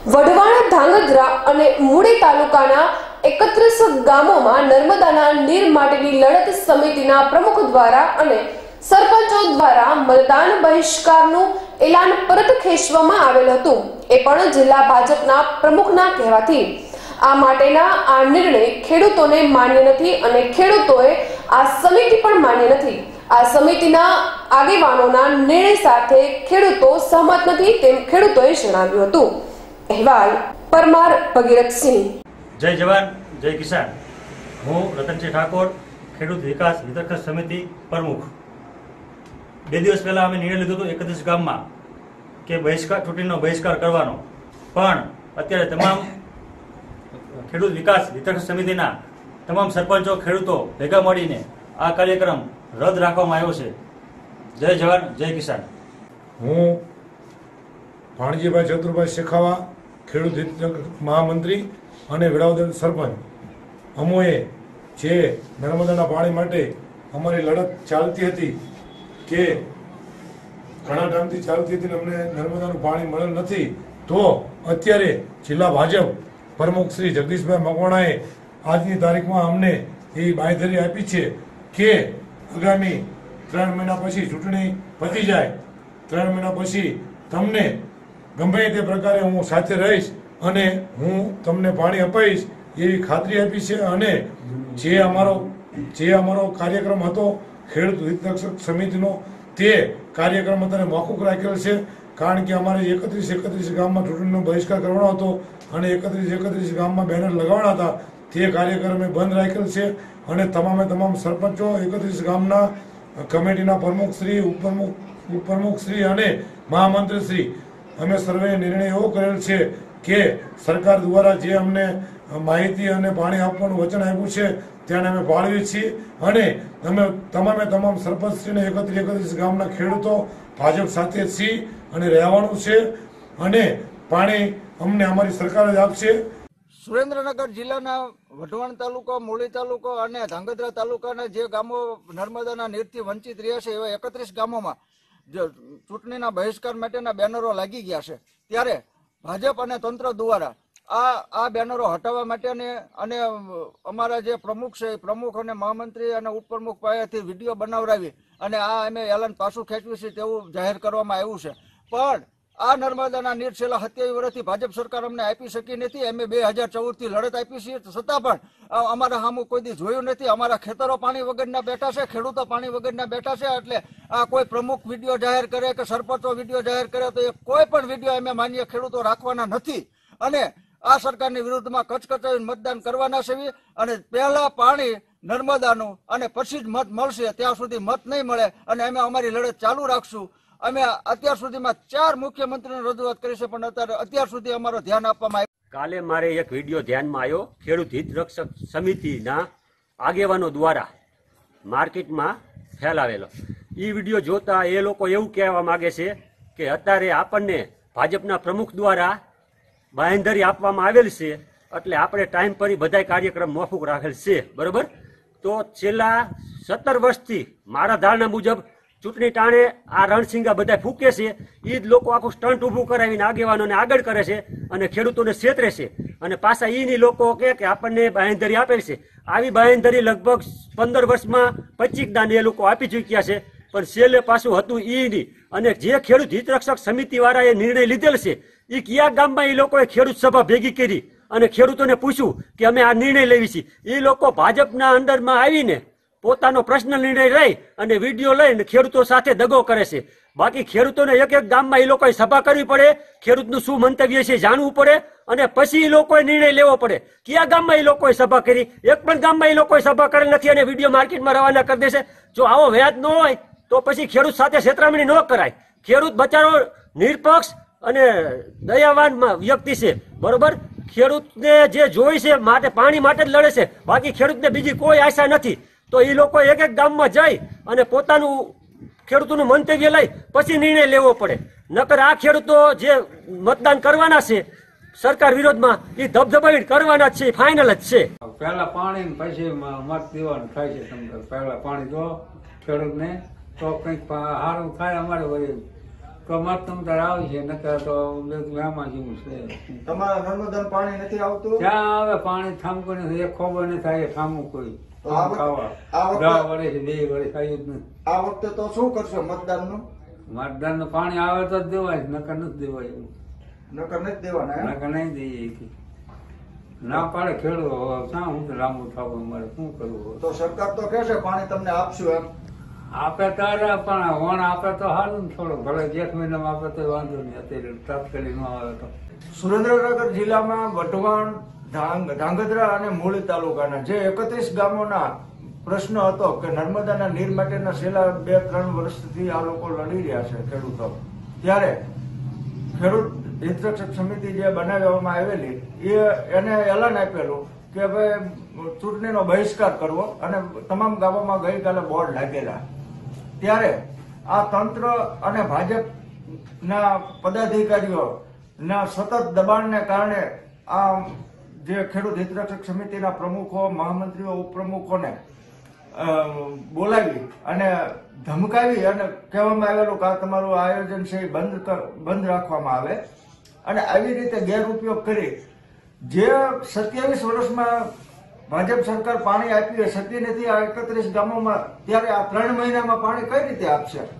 વઢવાણ, ધાંગધ્રા અને મૂળી તાલુકાના 31 ગામોમાં નર્મદાના નીર માટેની લડત સમિતિના પ્રમુખ દ્વારા અને સરપંચો દ્વારા મતદાન બહિષ્કારનું એલાન પરત ખેંચવામાં આવેલ હતું। એ પણ જિલ્લા ભાજપના પ્રમુખના કહેવાથી આ માટેના આ નિર્ણય ખેડૂતોને માન્ય નથી અને ખેડૂતોએ આ સમિતિ પણ માન્ય નથી। આ સમિતિના આગેવાનોના નિર્ણય સાથે ખેડૂતો સહમત નથી તેમ ખેડૂતોએ જણાવ્યું હતું। अहवाल परमार भगीरथ सिंह। जय जवान जय किसान। हूँ रतनसिंह ठाकोर, खेडूत विकास वितरक समिति प्रमुख। 2 दिवस पहला अमे निर्णय लीधो 31 गाम में कि बहिष्कार चूंटणीनो बहिष्कार करवानो, पण अत्यारे तमाम खेडूत विकास वितरक समितिना तमाम सरपंचो खेडूतो भेगा मळीने आ कार्यक्रम रद्द राखवामां आव्यो छे। जय जवान जय किसान। हूँ भाणजीभाई चतुरभाई शेखावा, खेडूत महामंत्री અને વિળાવદર સરપંચ અમોએ જે નર્મદાના પાણી માટે અમારી લડત ચાલતી હતી કે ઘણા ટાઈમથી ચાલતી હતી અમને નર્મદાનું પાણી મળેલ નથી, તો અત્યારે જિલ્લા ભાજપ પ્રમુખ શ્રી જગદીશભાઈ મકવાણાએ આજની તારીખમાં અમને એ બાંયધરી આપી છે કે આગામી 3 મહિના પછી ચૂંટણી પતી જાય, 3 મહિના પછી તમને ગમે તે પ્રકારે હું સાથે રહીશ અને હું તમને પાણી અપાઈશ એવી ખાતરી આપી છે। અને જે અમારો કાર્યક્રમ હતો ખેડૂત હિતરક્ષક સમિતિનો તે કાર્યક્રમ અત્યારે મોકૂફ રાખેલ છે, કારણ કે અમારે 31 ગામમાં ચૂંટણીનો બહિષ્કાર કરવાનો હતો અને 31 ગામમાં બેનર લગાવવાના હતા, તે કાર્યક્રમ બંધ રાખેલ છે। અને તમામ સરપંચો 31 ગામના કમિટીના પ્રમુખશ્રી, ઉપપ્રમુખશ્રી અને મહામંત્રીશ્રી અમે સર્વે નિર્ણય એવો કરેલ છે કે સરકાર દ્વારા જે અમને માહિતી અને પાણી આપવાનું વચન આપ્યું છે તેને અમે પાળવીએ છીએ અને અમે તમામ સરપંચશ્રીને 31 ગામના ખેડૂતો ભાજપ સાથે છીએ અને રહેવાનું છે અને પાણી અમને અમારી સરકાર જ આપશે। સુરેન્દ્રનગર જિલ્લાના વઢવાણ તાલુકો, મૂળી તાલુકો અને ધાંગધ્રા તાલુકાના જે ગામો નર્મદાના નીરથી વંચિત રહ્યા છે એવા 31 ગામોમાં ચૂંટણીના બહિષ્કાર માટેના બેનરો લાગી ગયા છે, ત્યારે ભાજપ અને તંત્ર દ્વારા આ બેનરો હટાવવા માટે અને અમારા જે પ્રમુખ છે પ્રમુખ અને મહામંત્રી અને ઉપપ્રમુખ પાસેથી વિડીયો બનાવરાવી અને આ અમે એલાન પાછું ખેંચ્યું છે તેવું જાહેર કરવામાં આવ્યું છે। પણ આ નર્મદાના નીર છેલ્લા 27 વર્ષથી ભાજપ સરકાર અમને આપી શકી નથી। અમે 2014થી લડત આપી છીએ, છતાં પણ અમારા સામું કોઈ દી જોયું નથી। અમારા ખેતરો પાણી વગરના બેઠા છે, ખેડૂતો પાણી વગરના બેઠા છે। એટલે આ કોઈ પ્રમુખ વિડીયો જાહેર કરે કે સરપંચો વિડીયો જાહેર કરે તો એ કોઈ પણ વિડીયો અમે માન્ય ખેડૂતો રાખવાના નથી અને આ સરકારની વિરુદ્ધમાં કચકચાવીને મતદાન કરવાના છે। અને પહેલા પાણી નર્મદાનું અને પછી જ મત મળશે, ત્યાં સુધી મત નહીં મળે અને અમે અમારી લડત ચાલુ રાખશું। અમે અત્યાર સુધીમાં 4 મુખ્યમંત્રીને રજૂઆત કરી છે, પણ અત્યાર સુધી અમારો ધ્યાન આપવામાં આવ્યું। કાલે મારે એક વિડીયો ધ્યાનમાં આવ્યો ખેડૂત હિત રક્ષક સમિતિના આગેવાનો દ્વારા માર્કેટમાં ફેલાવેલો। એ વિડીયો જોતા એ લોકો એવું કહેવા માગે છે કે અત્યારે આપણને ભાજપના પ્રમુખ દ્વારા બાંહેધરી આપવામાં આવેલ છે એટલે આપણે ટાઈમ પર બધા કાર્યક્રમ મોકૂફ રાખેલ છે, બરોબર। તો છેલ્લા 17 વર્ષથી મારા ધારણા મુજબ ચૂંટણી ટાણે આ રણસિંગા બધા ફૂકે છે, એ જ લોકો આખું સ્ટન્ટ ઊભું કરાવીને આગેવાનોને આગળ કરે છે અને ખેડૂતોને છેતરે છે અને પાછા ઈની લોકો કે આપણને બાંહેધરી આપેલ છે। આવી બાંહેધરી લગભગ 15 વર્ષમાં 25 દાન એ લોકો આપી ચૂક્યા છે, પણ છેલ્લે પાછું હતું ઈની। અને જે ખેડૂત હિતરક્ષક સમિતિ વાળાએ નિર્ણય લીધેલ છે એ કયા ગામમાં એ લોકોએ ખેડૂત સભા ભેગી કરી અને ખેડૂતોને પૂછ્યું કે અમે આ નિર્ણય લેવી છીએ, એ લોકો ભાજપના અંદરમાં આવીને પોતાનો પર્સનલ નિર્ણય લઈ અને વિડીયો લઈને ખેડૂતો સાથે દગો કરે છે। બાકી ખેડૂતોને એક ગામમાં એ લોકોએ સભા કરવી પડે, ખેડૂતનું શું મંતવ્ય છે જાણવું પડે અને પછી એ લોકોએ નિર્ણય લેવો પડે। કયા ગામમાં એ લોકોએ સભા કરી? એક પણ ગામમાં એ લોકોએ સભા કરેલ નથી અને વિડીયો માર્કેટમાં રવાના કરી દેશે। જો આવો વ્યાજ ન હોય તો પછી ખેડૂત સાથે છેતરામણી ન કરાય। ખેડૂત બચારો નિરપક્ષ અને દયાવાન વ્યક્તિ છે, બરોબર। ખેડૂતને જે જોઈ છે માટે પાણી માટે જ લડે છે, બાકી ખેડૂતને બીજી કોઈ આશા નથી। તો એ લોકો એક ગામમાં જઈ અને પોતાનું ખેડૂતોનું મંતવ્ય લઈ પછી નિર્ણય લેવો પડે, નકર આ ખેડૂતો જે મતદાન કરવાના છે સરકાર વિરોધમાં એ ધબધબાવી કરવાના જ છે, ફાઇનલ જ છે। પહેલા પાણી પછી મત દેવાનું થાય છે। તમે પહેલા પાણી દો ખેડૂતને તો કંઈક સારું થાય, અમારે તો મત તમ તાર આવશે નકર તો આમાં જેવું છે. તમારા નર્મદાનું પાણી નથી આવતું? જ્યાં આવે પાણી થામકું નથી, એક ખબર નથી થાય થામું કોઈ તો આ ખાવા વખતે- 10 વર્ષ 2 વર્ષ થાય જ નથી. આ વખતે તો શું કરશો મતદાનનું? મતદાન નું પાણી આવે તો જ દેવાય, નકર નથી દેવાય એવું. નકર નથી દેવાના એમ? નકર નહીં દઈએ. ના પાડે ખેડૂતો ક્યાં હું લાંબુ થવું મારે શું કરવું? તો સરકાર તો કહેશે પાણી તમને આપશું એમ. આપે તારે પણ વણ આપે તો સારું ને થોડું, ભલે 1 મહિનામાં આપે તો વાંધો નહીં. અત્યારે તાત્કાલિક ન આવે તો. સુરેન્દ્રનગર જિલ્લામાં વઢવાણ, ધાંગધ્રા અને મૂળી તાલુકાના જે 31 ગામોના પ્રશ્ન હતો કે નર્મદાના નીર માટેના છેલ્લા 2-3 વર્ષથી આ લોકો લડી રહ્યા છે ખેડૂતો, ત્યારે ખેડૂત હિતરક્ષક સમિતિ જે બનાવવામાં આવેલી એને એલાન આપેલું કે ભાઈ ચૂંટણીનો બહિષ્કાર કરવો અને તમામ ગામોમાં ગઈકાલે બોર્ડ લાગેલા. ત્યારે આ તંત્ર અને ભાજપના પદાધિકારીઓના સતત દબાણને કારણે આ જે ખેડૂત હિતરક્ષક સમિતિના પ્રમુખો, મહામંત્રીઓ, ઉપપ્રમુખોને બોલાવી અને ધમકાવી અને કહેવામાં આવેલું કે આ તમારું આયોજન છે એ બંધ રાખવામાં આવે. અને આવી રીતે ગેરઉપયોગ કરી જે 27 વર્ષમાં ભાજપ સરકાર પાણી આપી શકતી નથી આ 31 ગામોમાં, ત્યારે આ 3 મહિનામાં પાણી કઈ રીતે આપશે?